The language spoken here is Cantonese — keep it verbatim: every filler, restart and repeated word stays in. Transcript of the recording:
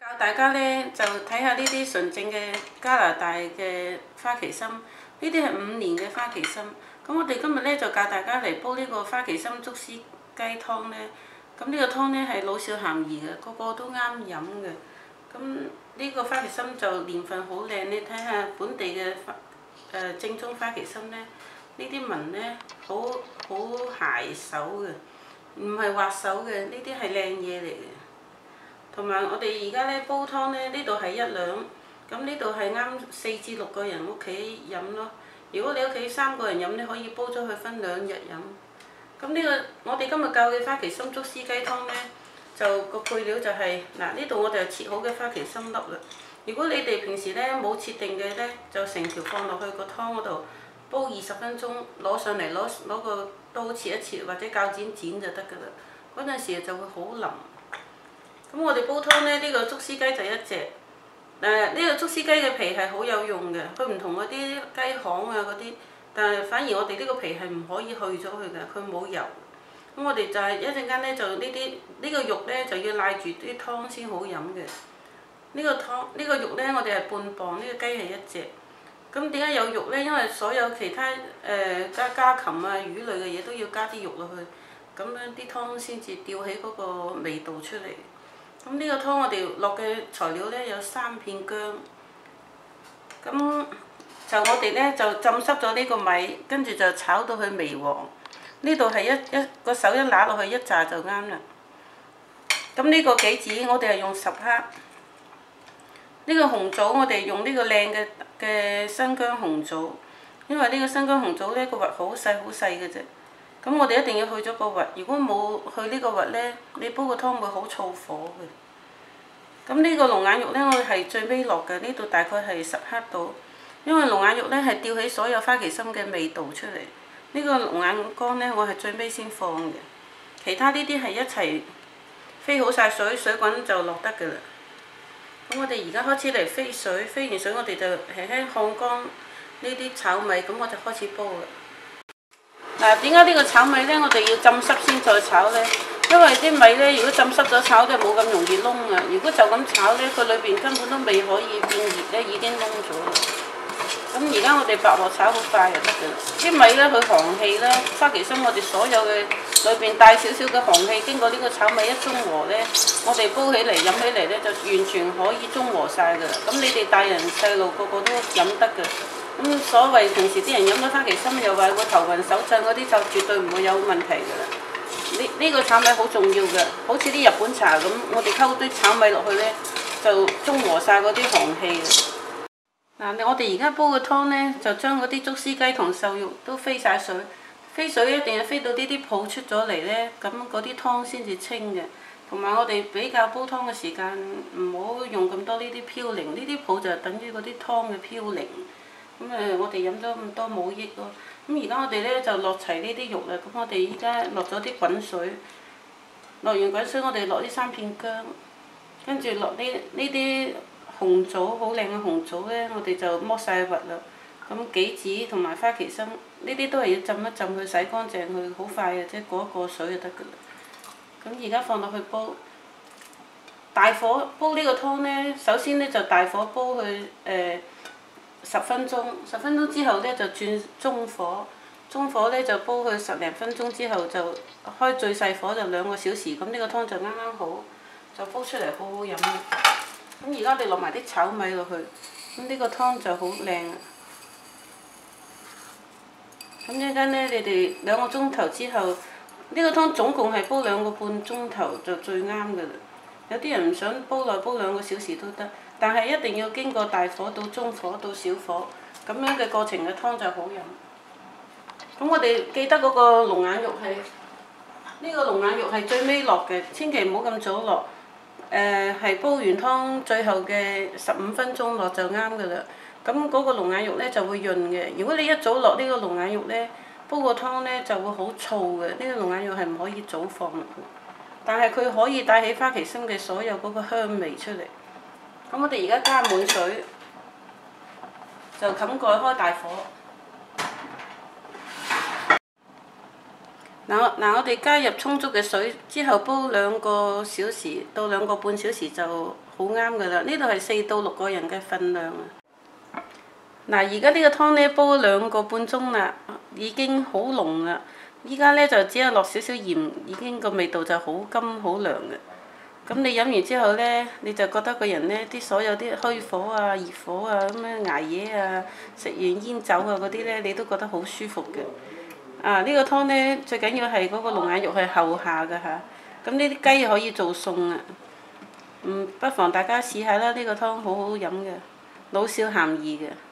教大家咧就睇下呢啲純正嘅加拿大嘅花旗參，呢啲係五年嘅花旗參。咁我哋今日咧就教大家嚟煲呢個花旗參竹絲雞湯咧。咁呢個湯咧係老少咸宜嘅，個個都啱飲嘅。咁呢個花旗參就年份好靚，你睇下本地嘅花誒正宗花旗參咧，呢啲紋咧好好鞋手嘅，唔係滑手嘅，呢啲係靚嘢嚟嘅。同埋我哋而家咧煲湯咧，呢度係一兩，咁呢度係啱四至六個人屋企飲咯。如果你屋企三個人飲，你可以煲咗佢分兩日飲。咁呢個我哋今日教嘅花旗參竹絲雞湯咧，就個配料就係嗱，呢度我哋就切好嘅花旗參粒啦。如果你哋平時咧冇切定嘅咧，就成條放落去個湯嗰度煲二十分鐘，攞上嚟攞攞個刀切一切或者鉸剪剪就得㗎啦。嗰陣時就會好腍。咁我哋煲湯咧，呢個竹絲雞就一隻。誒，呢個竹絲雞嘅皮係好有用嘅，佢唔同嗰啲雞項啊嗰啲，但係反而我哋呢個皮係唔可以去咗佢嘅，佢冇油。咁我哋就係一陣間咧，就呢啲呢個肉咧就要賴住啲湯先好飲嘅。呢個湯呢個肉咧，我哋係半磅，呢個雞係一隻。咁點解有肉咧？因為所有其他誒家家禽啊、魚類嘅嘢都要加啲肉落去，咁樣啲湯先至吊起嗰個味道出嚟。咁呢個湯我哋落嘅材料咧有三片薑，咁就我哋咧就浸濕咗呢個米，跟住就炒到佢微黃。呢度係一一個手一揦落去一紮就啱啦。咁呢個杞子我哋係用十克，呢個紅棗我哋用呢個靚嘅嘅新疆紅棗，因為呢個新疆紅棗咧個核好細好細嘅啫。咁我哋一定要去咗個核，如果冇去呢個核咧，你煲個湯會好燥火嘅。咁呢個龍眼肉咧，我係最尾落嘅，呢度大概係十克度，因為龍眼肉咧係吊起所有花旗參嘅味道出嚟。呢個龍眼乾咧，我係最尾先放嘅，其他呢啲係一齊飛好晒水，水滾就落得㗎啦。咁我哋而家開始嚟飛水，飛完水我哋就輕輕烘乾呢啲炒米，咁我就開始煲啦。嗱，點解呢個炒米咧，我哋要浸濕先再炒咧？因為啲米咧，如果浸濕咗炒就冇咁容易燶啊。如果就咁炒咧，佢裏邊根本都未可以變熱咧，已經燶咗啦。咁而家我哋白鑊炒好快就得㗎啦。啲米咧，佢寒氣啦，花旗參我哋所有嘅裏邊帶少少嘅寒氣，經過呢個炒米一中和咧，我哋煲起嚟飲起嚟咧，就完全可以中和晒㗎啦。咁你哋大人細路個個都飲得㗎。咁所謂平時啲人飲咗花旗參又話個頭暈手震嗰啲就絕對唔會有問題㗎啦。呢呢個炒米好重要嘅，好似啲日本茶咁，我哋溝啲炒米落去咧，就中和晒嗰啲寒氣嘅。嗱，我哋而家煲嘅湯咧，就將嗰啲竹絲雞同瘦肉都飛晒水，飛水一定要飛到呢啲泡出咗嚟咧，咁嗰啲湯先至清嘅。同埋我哋比較煲湯嘅時間，唔好用咁多呢啲嘌呤，呢啲泡就等於嗰啲湯嘅嘌呤。咁誒，我哋飲咗咁多冇益咯。咁而家我哋咧就落齊呢啲肉啦。咁我哋依家落咗啲滾水，落完滾水我哋落呢三片薑，跟住落呢呢啲紅棗，好靚嘅紅棗咧，我哋就剝晒核啦。咁杞子同埋花旗參呢啲都係要浸一浸佢，洗乾淨佢，好快嘅啫，過一過水就得㗎啦。咁而家放落去煲，大火煲呢個湯咧，首先咧就大火煲佢誒。呃十分鐘，十分鐘之後咧就轉中火，中火咧就煲佢十零分鐘之後就開最細火就兩個小時，咁呢個湯就啱啱好，就煲出嚟好好飲。咁而家我哋落埋啲炒米落去，咁呢個湯就好靚。咁一陣間咧，你哋兩個鐘頭之後，呢個湯總共係煲兩個半鐘頭就最啱㗎啦。有啲人唔想煲耐，煲兩個小時都得。但係一定要經過大火到中火到小火，咁樣嘅過程嘅湯就好飲。咁我哋記得嗰個龍眼肉係，呢個龍眼肉係最尾落嘅，千祈唔好咁早落。誒係煲完湯最後嘅十五分鐘落就啱㗎啦。咁嗰個龍眼肉咧就會潤嘅。如果你一早落呢個龍眼肉咧，煲個湯咧就會好燥嘅。呢個龍眼肉係唔可以早放落去，但係佢可以帶起花旗參嘅所有嗰個香味出嚟。咁我哋而家加滿水，就冚蓋開大火。嗱我嗱我哋加入充足嘅水之後，煲兩個小時到兩個半小時就好啱噶啦。呢度係四到六個人嘅份量啊。嗱，而家呢個湯呢，煲咗兩個半鐘啦，已經好濃啦。依家呢，就只有落少少鹽，已經個味道就好甘好涼嘅。咁你飲完之後呢，你就覺得個人呢啲所有啲虛火啊、熱火啊、咁樣捱夜啊、食完煙酒啊嗰啲呢，你都覺得好舒服嘅。啊！呢、這個湯呢，最緊要係嗰個龍眼肉係後下嘅嚇。咁呢啲雞可以做餸啊。嗯，不妨大家試下啦，呢、這個湯好好飲嘅，老少咸宜嘅。